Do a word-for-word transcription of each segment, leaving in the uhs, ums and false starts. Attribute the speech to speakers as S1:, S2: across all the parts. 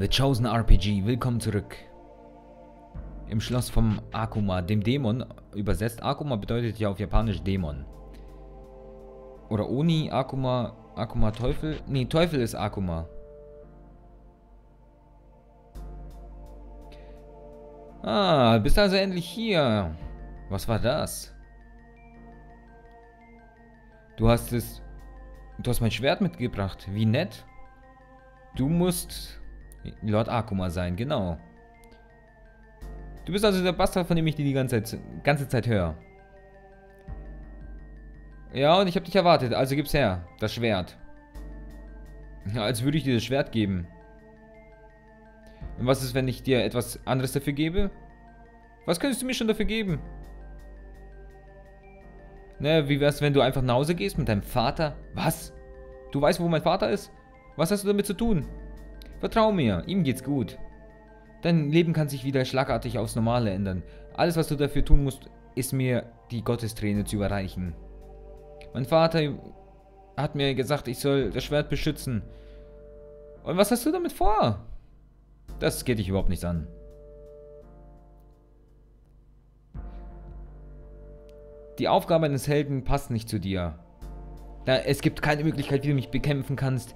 S1: The Chosen R P G, willkommen zurück. Im Schloss vom Akuma, dem Dämon. Übersetzt, Akuma bedeutet ja auf Japanisch Dämon. Oder Oni, Akuma, Akuma Teufel. Nee, Teufel ist Akuma. Ah, bist also endlich hier. Was war das? Du hast es... Du hast mein Schwert mitgebracht. Wie nett. Du musst Lord Akuma sein, genau. Du bist also der Bastard, von dem ich dir die ganze Zeit, ganze Zeit höre. Ja, und ich habe dich erwartet, also gib's her. Das Schwert. Ja, als würde ich dir das Schwert geben. Und was ist, wenn ich dir etwas anderes dafür gebe? Was könntest du mir schon dafür geben? Ne, wie wär's, wenn du einfach nach Hause gehst mit deinem Vater? Was? Du weißt, wo mein Vater ist? Was hast du damit zu tun? Vertrau mir, ihm geht's gut. Dein Leben kann sich wieder schlagartig aufs Normale ändern. Alles, was du dafür tun musst, ist mir die Gottesträne zu überreichen. Mein Vater hat mir gesagt, ich soll das Schwert beschützen. Und was hast du damit vor? Das geht dich überhaupt nichts an. Die Aufgabe eines Helden passt nicht zu dir. Da, es gibt keine Möglichkeit, wie du mich bekämpfen kannst.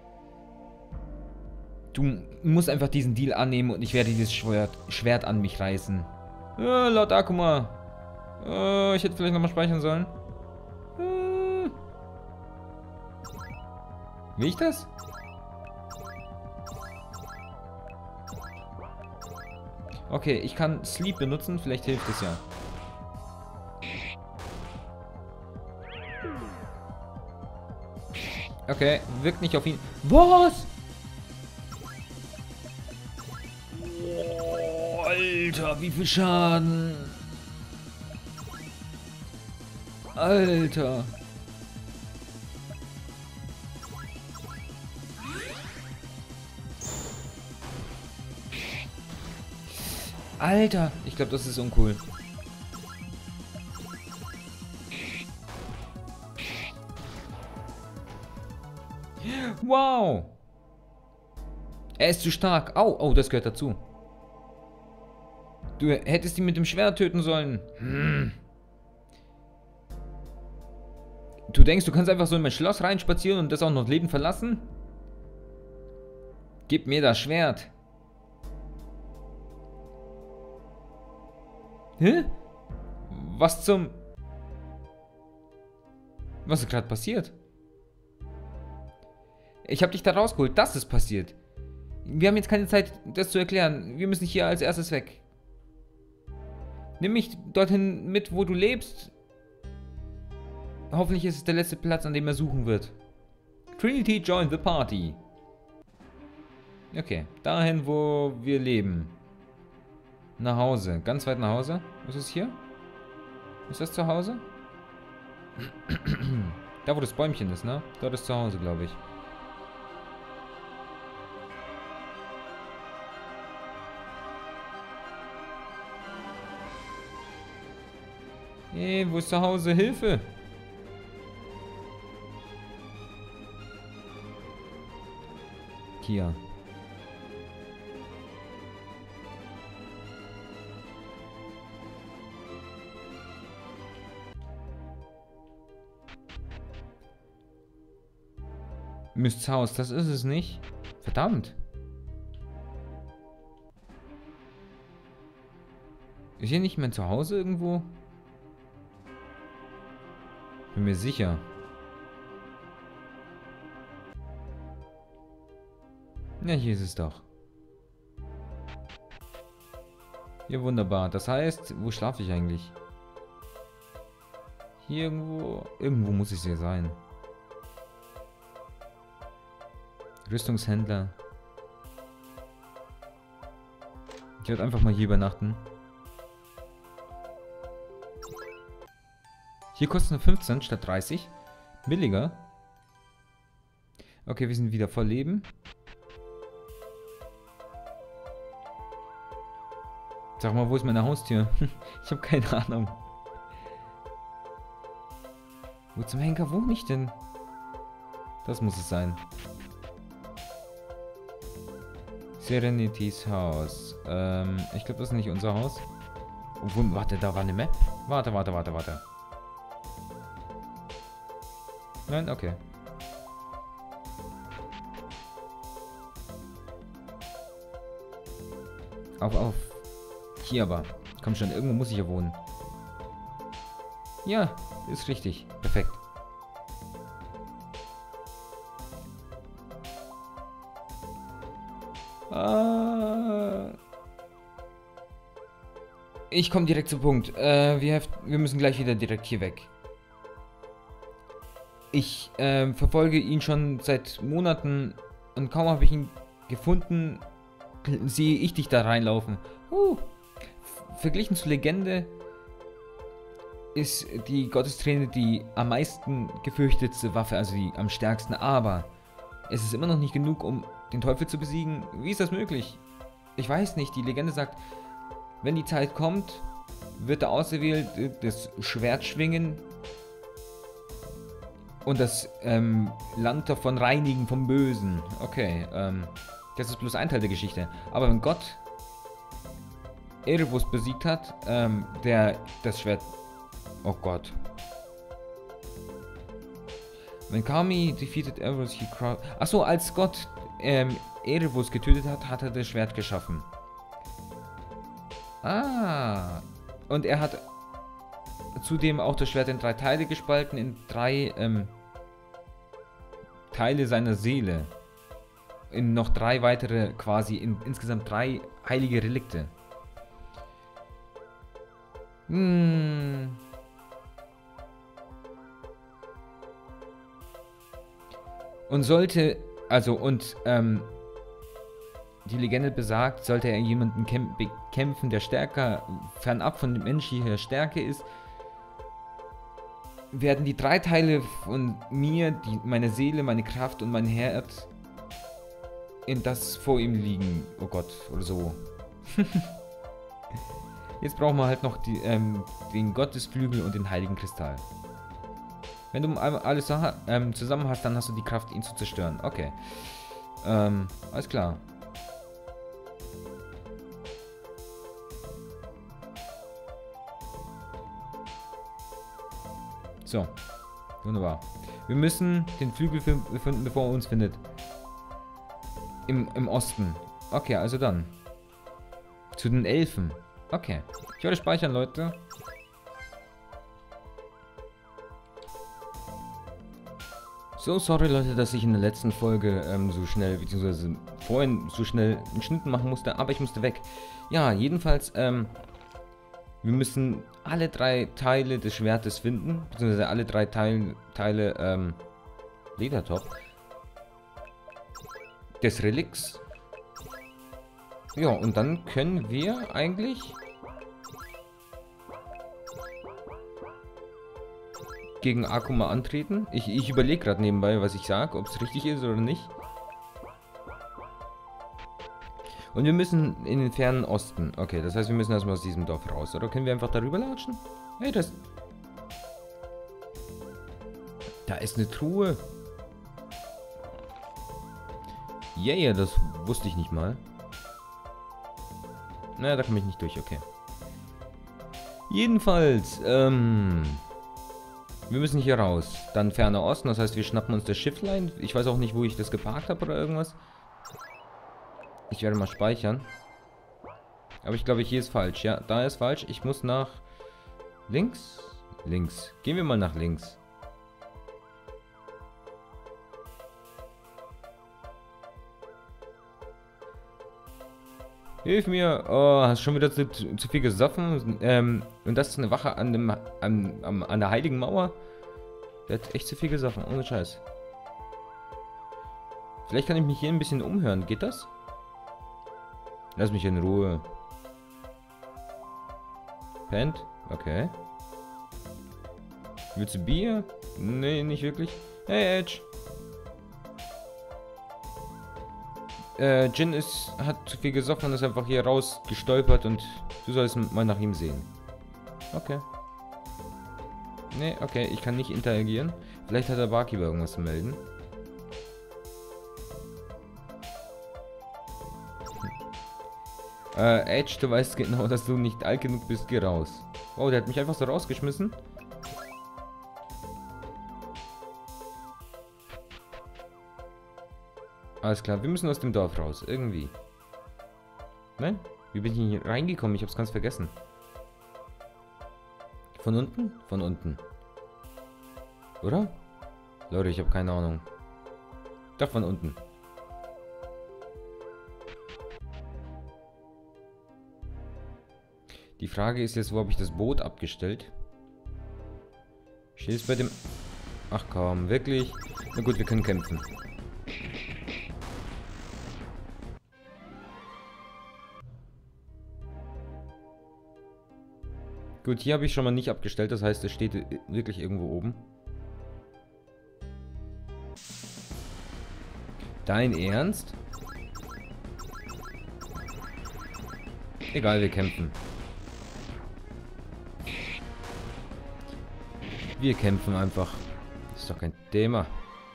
S1: Du musst einfach diesen Deal annehmen und ich werde dieses Schwert, Schwert an mich reißen. Ja, Lord Akuma. Oh, ich hätte vielleicht nochmal speichern sollen. Hm. Will ich das? Okay, ich kann Sleep benutzen, vielleicht hilft es ja. Okay, wirkt nicht auf ihn. Was? Oh, Alter, wie viel Schaden. Alter. Alter, ich glaube, das ist uncool. Wow. Er ist zu stark. Au, oh, das gehört dazu. Du hättest ihn mit dem Schwert töten sollen. Hm. Du denkst, du kannst einfach so in mein Schloss reinspazieren und das auch noch lebend verlassen? Gib mir das Schwert. Hä? Was zum... Was ist gerade passiert? Ich habe dich da rausgeholt. Das ist passiert. Wir haben jetzt keine Zeit, das zu erklären. Wir müssen hier als erstes weg. Nimm mich dorthin mit, wo du lebst. Hoffentlich ist es der letzte Platz, an dem er suchen wird. Trinity join the party. Okay, dahin, wo wir leben. Nach Hause. Ganz weit nach Hause. Was ist hier? Ist das zu Hause? Da, wo das Bäumchen ist, ne? Dort ist zu Hause, glaube ich. Hey, wo ist zu Hause? Hilfe! Hier. Mists Haus, das ist es nicht. Verdammt. Ist hier nicht mein Zuhause irgendwo? Bin mir sicher. Ja, hier ist es doch. Ja, wunderbar. Das heißt, wo schlafe ich eigentlich? Hier irgendwo... Irgendwo muss ich hier sein. Rüstungshändler. Ich werde einfach mal hier übernachten. Hier kostet es fünfzehn statt dreißig. Billiger. Okay, wir sind wieder voll Leben. Sag mal, wo ist meine Haustür? Ich habe keine Ahnung. Wo zum Henker wohne ich denn? Das muss es sein. Serenities Haus. Ähm, ich glaube, das ist nicht unser Haus. Obwohl, warte, da war eine Map. Warte, warte, warte, warte. Nein, okay. Auf, auf. Hier aber. Komm schon, irgendwo muss ich ja wohnen. Ja, ist richtig. Perfekt. Ah. Ich komme direkt zum Punkt. Äh, wir, have, wir müssen gleich wieder direkt hier weg. Ich äh, verfolge ihn schon seit Monaten und kaum habe ich ihn gefunden, sehe ich dich da reinlaufen. Uh. Verglichen zur Legende ist die Gottesträne die am meisten gefürchtetste Waffe, also die am stärksten, aber es ist immer noch nicht genug, um den Teufel zu besiegen. Wie ist das möglich? Ich weiß nicht, die Legende sagt, wenn die Zeit kommt, wird der Auserwählte das Schwert schwingen und das ähm, Land davon reinigen vom Bösen. Okay, ähm, das ist bloß ein Teil der Geschichte. Aber wenn Gott Erebus besiegt hat, ähm, der das Schwert... Oh Gott. When Kami defeated Erebus, he crowd... Achso, als Gott ähm, Erebus getötet hat, hat er das Schwert geschaffen. Ah. Und er hat zudem auch das Schwert in drei Teile gespalten, in drei ähm, Teile seiner Seele. In noch drei weitere, quasi in insgesamt drei heilige Relikte. Hm. Und sollte, also und ähm, die Legende besagt, sollte er jemanden bekämpfen, der stärker, fernab von menschlicher Stärke ist, werden die drei Teile von mir, die, meine Seele, meine Kraft und mein Herz, in das vor ihm liegen. Oh Gott, oder so. Jetzt brauchen wir halt noch die, ähm, den Gottesflügel und den heiligen Kristall. Wenn du alles ähm, zusammen hast, dann hast du die Kraft, ihn zu zerstören. Okay. Ähm, alles klar. So. Wunderbar. Wir müssen den Flügel finden, bevor er uns findet. Im, im Osten. Okay, also dann. Zu den Elfen. Okay. Ich werde speichern, Leute. So, sorry Leute, dass ich in der letzten Folge ähm, so schnell, beziehungsweise vorhin so schnell einen Schnitt machen musste, aber ich musste weg. Ja, jedenfalls, ähm, wir müssen alle drei Teile des Schwertes finden, beziehungsweise alle drei Teile, Teile, ähm, Ledertop, des Reliks. Ja, und dann können wir eigentlich gegen Akuma antreten. Ich, ich überlege gerade nebenbei, was ich sage, ob es richtig ist oder nicht. Und wir müssen in den fernen Osten. Okay, das heißt, wir müssen erstmal aus diesem Dorf raus. Oder können wir einfach darüber latschen? Hey, das... Da ist eine Truhe. Yeah, das wusste ich nicht mal. Naja, da komme ich nicht durch, okay. Jedenfalls, ähm... wir müssen hier raus. Dann ferner Osten, das heißt, wir schnappen uns das Schifflein. Ich weiß auch nicht, wo ich das geparkt habe oder irgendwas. Ich werde mal speichern. Aber ich glaube, hier ist falsch. Ja, da ist falsch. Ich muss nach links. Links. Gehen wir mal nach links. Hilf mir. Oh, hast schon wieder zu, zu viel gesoffen. Ähm, und das ist eine Wache an, dem, an, an, an der heiligen Mauer. Der hat echt zu viel gesoffen. Ohne Scheiß. Vielleicht kann ich mich hier ein bisschen umhören. Geht das? Lass mich in Ruhe. Pennt? Okay. Willst du Bier? Nee, nicht wirklich. Hey, Edge. Äh, Jin ist, hat zu viel gesoffen und ist einfach hier raus gestolpert und du sollst mal nach ihm sehen. Okay. Nee, okay, ich kann nicht interagieren. Vielleicht hat der Barkeeper irgendwas zu melden. Äh, Edge, du weißt genau, dass du nicht alt genug bist. Geh raus. Oh, der hat mich einfach so rausgeschmissen. Alles klar, wir müssen aus dem Dorf raus. Irgendwie. Nein? Wie bin ich hier reingekommen? Ich hab's ganz vergessen. Von unten? Von unten. Oder? Leute, ich habe keine Ahnung. Doch, von unten. Die Frage ist jetzt, wo habe ich das Boot abgestellt? Steht es bei dem... Ach komm, wirklich? Na gut, wir können kämpfen. Gut, hier habe ich schon mal nicht abgestellt, das heißt, es steht wirklich irgendwo oben. Dein Ernst? Egal, wir kämpfen. Wir kämpfen einfach. Ist doch kein Thema.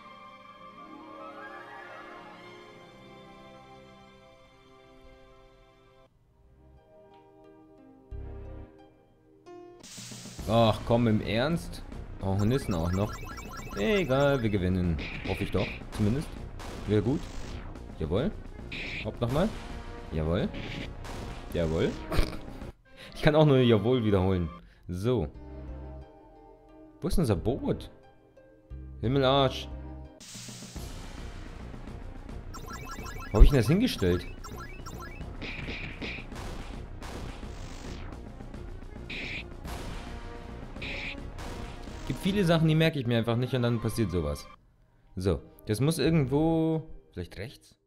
S1: Ach komm, im Ernst? Oh, Hornissen auch noch. Egal, wir gewinnen. Hoffe ich doch, zumindest. Wäre gut. Jawohl. Hopp nochmal. Jawohl. Jawohl. Ich kann auch nur Jawohl wiederholen. So. Wo ist unser Boot? Himmelarsch. Wo habe ich denn das hingestellt? Gibt viele Sachen, die merke ich mir einfach nicht und dann passiert sowas. So. Das muss irgendwo... Vielleicht rechts?